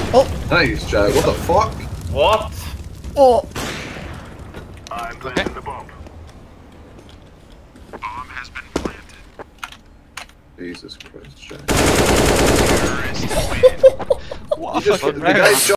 Oh! Nice, Jack. What the fuck? What? Oh! I'm planting the bomb. Bomb has been planted. Jesus Christ, Jack. Terrorists win. You just, the guy